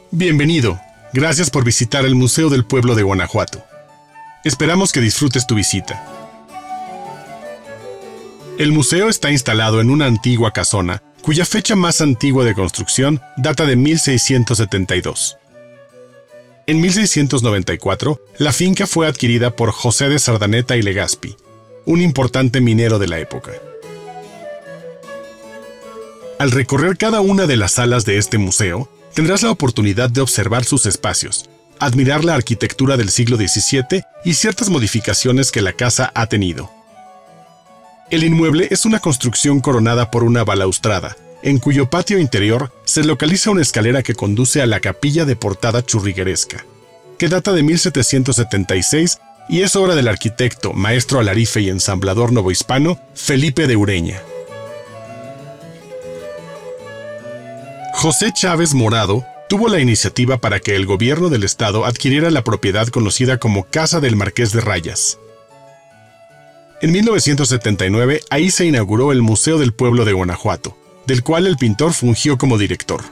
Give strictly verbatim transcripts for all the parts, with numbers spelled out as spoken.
Bienvenido. Gracias por visitar el Museo del Pueblo de Guanajuato. Esperamos que disfrutes tu visita. El museo está instalado en una antigua casona, cuya fecha más antigua de construcción data de mil seiscientos setenta y dos. En mil seiscientos noventa y cuatro, la finca fue adquirida por José de Sardaneta y Legazpi, un importante minero de la época. Al recorrer cada una de las salas de este museo, tendrás la oportunidad de observar sus espacios, admirar la arquitectura del siglo diecisiete y ciertas modificaciones que la casa ha tenido. El inmueble es una construcción coronada por una balaustrada, en cuyo patio interior se localiza una escalera que conduce a la capilla de portada churrigueresca, que data de mil setecientos setenta y seis y es obra del arquitecto, maestro alarife y ensamblador novohispano Felipe de Ureña. José Chávez Morado tuvo la iniciativa para que el gobierno del estado adquiriera la propiedad conocida como Casa del Marqués de Rayas. En mil novecientos setenta y nueve, ahí se inauguró el Museo del Pueblo de Guanajuato, del cual el pintor fungió como director.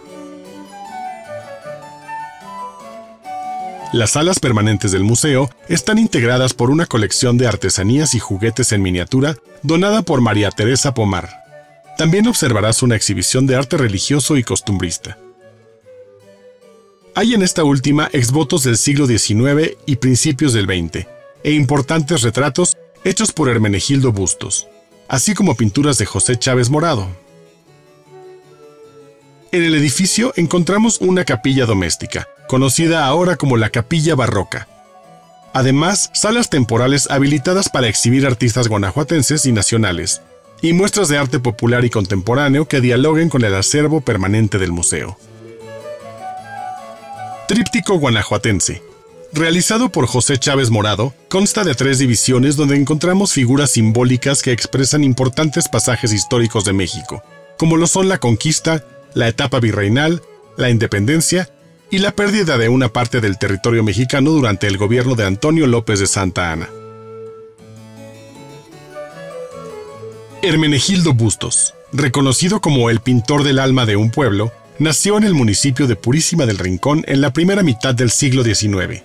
Las salas permanentes del museo están integradas por una colección de artesanías y juguetes en miniatura donada por María Teresa Pomar. También observarás una exhibición de arte religioso y costumbrista. Hay en esta última exvotos del siglo diecinueve y principios del veinte, e importantes retratos hechos por Hermenegildo Bustos, así como pinturas de José Chávez Morado. En el edificio encontramos una capilla doméstica, conocida ahora como la Capilla Barroca. Además, salas temporales habilitadas para exhibir artistas guanajuatenses y nacionales, y muestras de arte popular y contemporáneo que dialoguen con el acervo permanente del museo. Tríptico guanajuatense. Realizado por José Chávez Morado, consta de tres divisiones donde encontramos figuras simbólicas que expresan importantes pasajes históricos de México, como lo son la conquista, la etapa virreinal, la independencia y la pérdida de una parte del territorio mexicano durante el gobierno de Antonio López de Santa Anna. Hermenegildo Bustos, reconocido como el pintor del alma de un pueblo, nació en el municipio de Purísima del Rincón en la primera mitad del siglo diecinueve.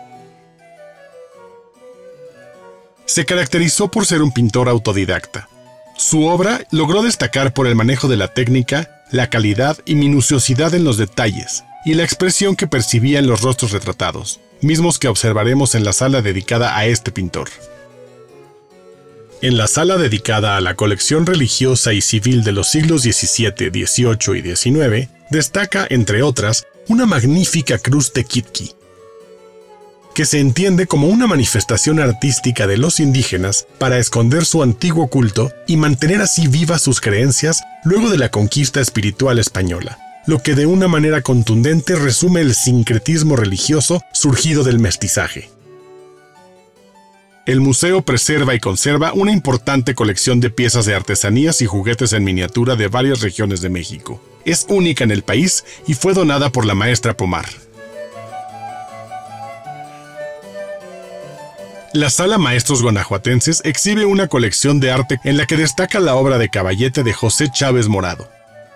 Se caracterizó por ser un pintor autodidacta. Su obra logró destacar por el manejo de la técnica, la calidad y minuciosidad en los detalles, y la expresión que percibía en los rostros retratados, mismos que observaremos en la sala dedicada a este pintor. En la sala dedicada a la colección religiosa y civil de los siglos diecisiete, dieciocho y diecinueve, destaca, entre otras, una magnífica cruz tequitqui, que se entiende como una manifestación artística de los indígenas para esconder su antiguo culto y mantener así vivas sus creencias luego de la conquista espiritual española, lo que de una manera contundente resume el sincretismo religioso surgido del mestizaje. El museo preserva y conserva una importante colección de piezas de artesanías y juguetes en miniatura de varias regiones de México. Es única en el país y fue donada por la maestra Pomar. La Sala Maestros Guanajuatenses exhibe una colección de arte en la que destaca la obra de caballete de José Chávez Morado.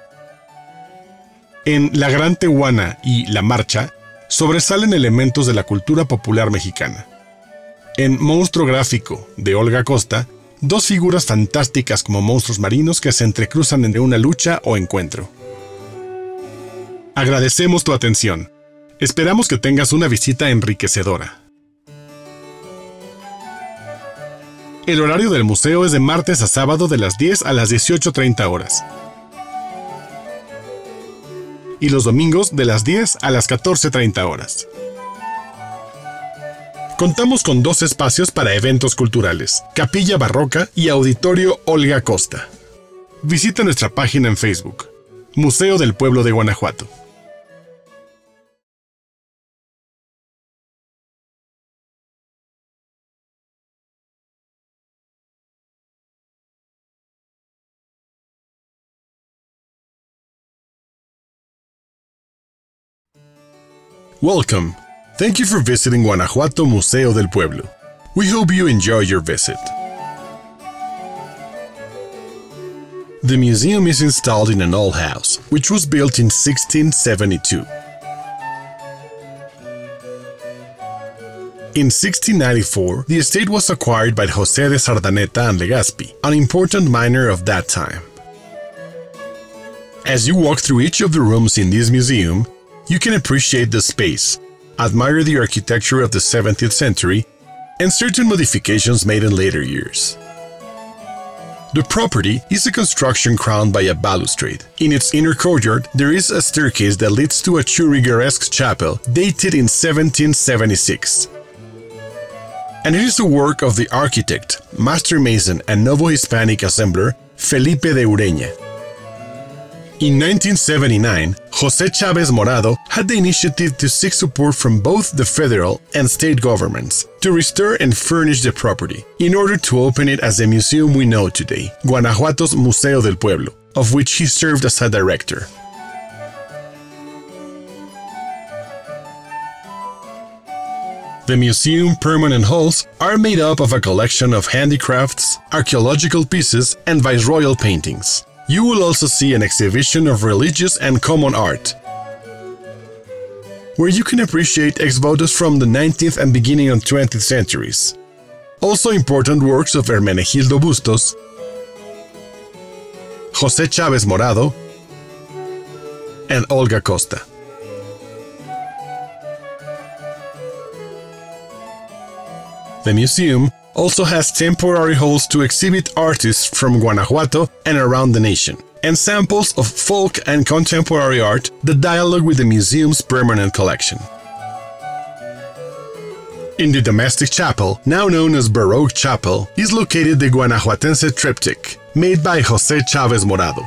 En La Gran Tehuana y La Marcha sobresalen elementos de la cultura popular mexicana. En Monstruo Gráfico, de Olga Costa, dos figuras fantásticas como monstruos marinos que se entrecruzan entre una lucha o encuentro. Agradecemos tu atención. Esperamos que tengas una visita enriquecedora. El horario del museo es de martes a sábado de las diez a las dieciocho treinta horas. Y los domingos de las diez a las catorce treinta horas. Contamos con dos espacios para eventos culturales, Capilla Barroca y Auditorio Olga Costa. Visita nuestra página en Facebook, Museo del Pueblo de Guanajuato. Welcome. Thank you for visiting Guanajuato Museo del Pueblo. We hope you enjoy your visit. The museum is installed in an old house, which was built in sixteen seventy-two. In sixteen ninety-four, the estate was acquired by José de Sardaneta and Legazpi, an important miner of that time. As you walk through each of the rooms in this museum, you can appreciate the space, admire the architecture of the seventeenth century, and certain modifications made in later years. The property is a construction crowned by a balustrade. In its inner courtyard, there is a staircase that leads to a Churrigueresque chapel dated in seventeen seventy-six. And it is the work of the architect, master mason, and Novo Hispanic assembler Felipe de Ureña. In nineteen seventy-nine, José Chávez Morado had the initiative to seek support from both the federal and state governments to restore and furnish the property, in order to open it as the museum we know today, Guanajuato's Museo del Pueblo, of which he served as a director. The museum permanent halls are made up of a collection of handicrafts, archaeological pieces, and viceroyal paintings. You will also see an exhibition of religious and common art, where you can appreciate ex-votos from the nineteenth and beginning of twentieth centuries. Also important works of Hermenegildo Bustos, José Chávez Morado, and Olga Costa. The museum also has temporary halls to exhibit artists from Guanajuato and around the nation, and samples of folk and contemporary art that dialogue with the museum's permanent collection. In the domestic chapel, now known as Baroque Chapel, is located the Guanajuatense triptych, made by José Chávez Morado.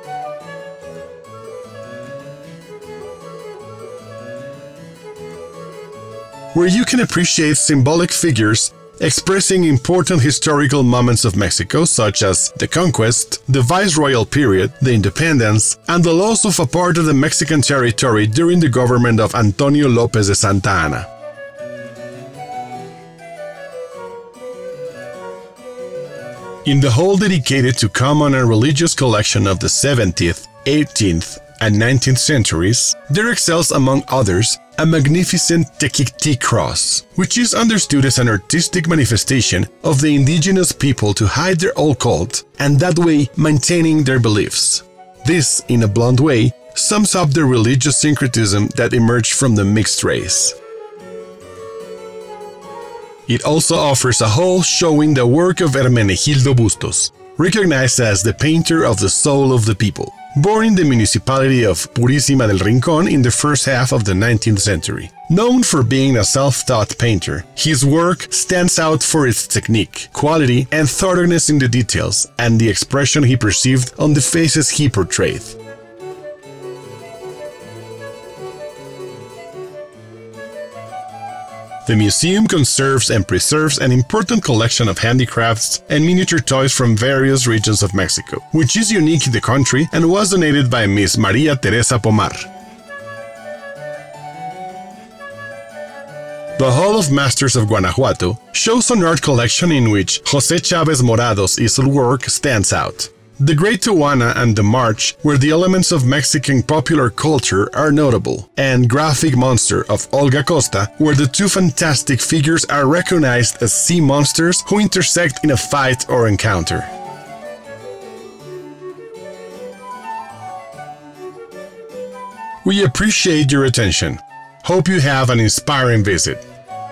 Where you can appreciate symbolic figures expressing important historical moments of Mexico, such as the conquest, the viceroyal period, the independence, and the loss of a part of the Mexican territory during the government of Antonio López de Santa Anna. In the hall dedicated to common and religious collection of the seventeenth, eighteenth, and nineteenth centuries, there excels, among others, a magnificent Tequicti cross, which is understood as an artistic manifestation of the indigenous people to hide their occult and that way maintaining their beliefs. This, in a blunt way, sums up the religious syncretism that emerged from the mixed race. It also offers a hall showing the work of Hermenegildo Bustos, recognized as the painter of the soul of the people. Born in the municipality of Purísima del Rincón in the first half of the nineteenth century. Known for being a self-taught painter, his work stands out for its technique, quality, and thoroughness in the details, and the expression he perceived on the faces he portrayed. The museum conserves and preserves an important collection of handicrafts and miniature toys from various regions of Mexico, which is unique in the country and was donated by Miss María Teresa Pomar. The Hall of Masters of Guanajuato shows an art collection in which José Chávez Morado's easel work stands out. The Great Tijuana and the March, where the elements of Mexican popular culture are notable, and Graphic Monster of Olga Costa, where the two fantastic figures are recognized as sea monsters who intersect in a fight or encounter. We appreciate your attention. Hope you have an inspiring visit.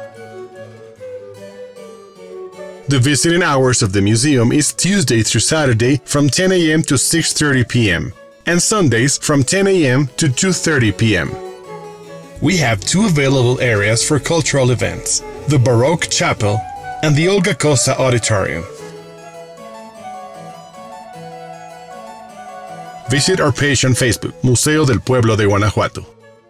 The visiting hours of the museum is Tuesday through Saturday from ten A M to six thirty P M and Sundays from ten A M to two thirty P M We have two available areas for cultural events, the Baroque Chapel and the Olga Costa Auditorium. Visit our page on Facebook, Museo del Pueblo de Guanajuato.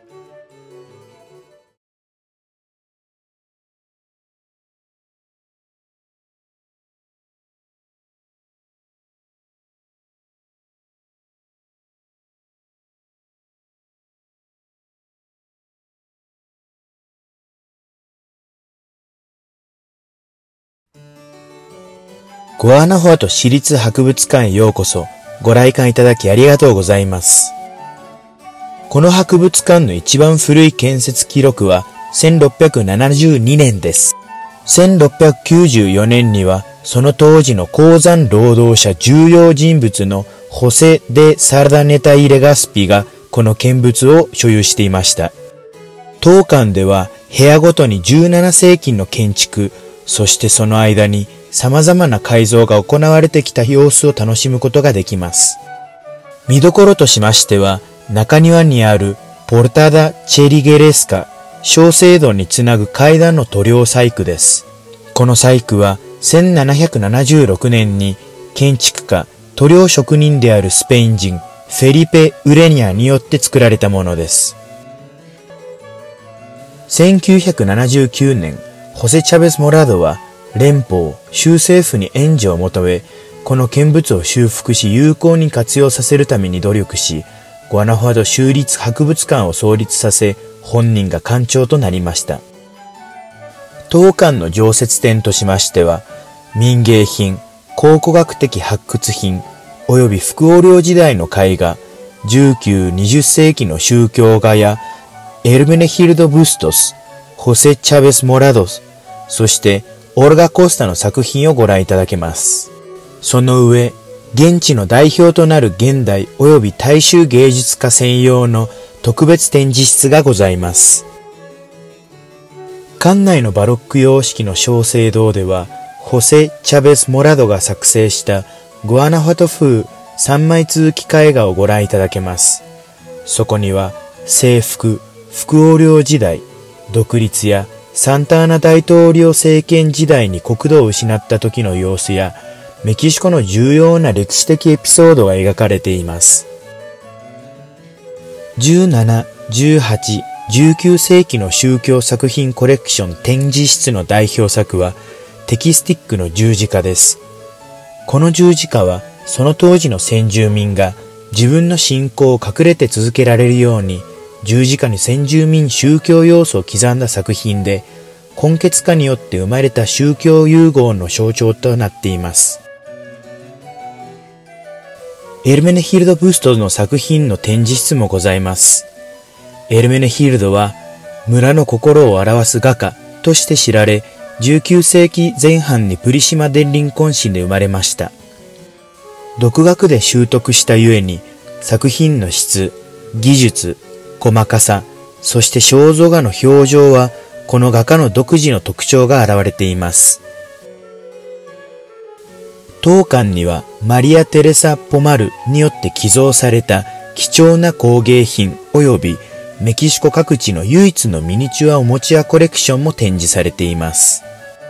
グアナフアト市立博物館へようこそ。ご来館いただきありがとうございます。この博物館の一番古い建設記録はせんろっぴゃくななじゅうにねんです。せんろっぴゃくきゅうじゅうよねんには、その当時の鉱山労働者重要人物のホセ・デ・サルダネタ・イ・レガスピがこの見物を所有していました。当館では部屋ごとにじゅうななせいきの建築、そしてその間に様々な改造が行われてきた様子を楽しむことができます。見どころとしましては、中庭にあるポルタダ・チェリゲレスカ、小聖堂につなぐ階段の塗料細工です。この細工はせんななひゃくななじゅうろくねんに建築家、塗料職人であるスペイン人フェリペ・ウレニアによって作られたものです。せんきゅうひゃくななじゅうきゅうねん、ホセ・チャベス・モラドは連邦、州政府に援助を求め、この建物を修復し有効に活用させるために努力し、グアナフアド州立博物館を創立させ、本人が館長となりました。当館の常設展としましては、民芸品、考古学的発掘品、及び副王領時代の絵画、じゅうきゅう、にじゅっせいきの宗教画や、エルメネヒルド・ブストス、ホセ・チャベス・モラドス、そしてオルガ・コスタの作品をご覧いただけます。その上、現地の代表となる現代及び大衆芸術家専用の特別展示室がございます。館内のバロック様式の小聖堂では、ホセ・チャベス・モラドが作成したグアナファト風三枚通気絵画をご覧いただけます。そこには、征服、副王領時代、独立やサンタアナ大統領政権時代に国土を失った時の様子や、メキシコの重要な歴史的エピソードが描かれています。じゅうなな、じゅうはち、じゅうきゅうせいきの宗教作品コレクション展示室の代表作はテキスティックの十字架です。この十字架はその当時の先住民が自分の信仰を隠れて続けられるように十字架に先住民宗教要素を刻んだ作品で、混血化によって生まれた宗教融合の象徴となっています。エルメネヒルド・ブストの作品の展示室もございます。エルメネヒルドは村の心を表す画家として知られ、じゅうきゅうせいきぜん半にプリシマ・デンリンコン市で生まれました。独学で習得したゆえに作品の質、技術、細かさ、そして肖像画の表情はこの画家の独自の特徴が現れています。当館にはマリア・テレサ・ポマルによって寄贈された貴重な工芸品及びメキシコ各地の唯一のミニチュアおもちゃコレクションも展示されています。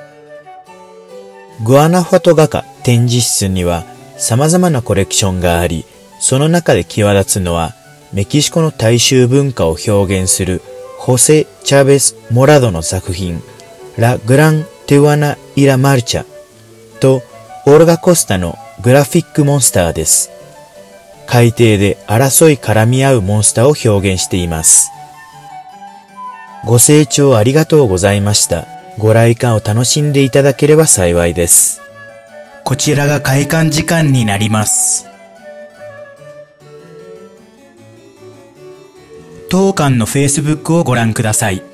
グアナファト画家展示室には様々なコレクションがあり、その中で際立つのはメキシコの大衆文化を表現するホセ・チャベス・モラドの作品ラ・グラン・テウアナ・イラ・マルチャとオルガ・コスタのグラフィックモンスターです。海底で争い絡み合うモンスターを表現しています。ご清聴ありがとうございました。ご来館を楽しんでいただければ幸いです。こちらが開館時間になります。当館の フェイスブック をご覧ください。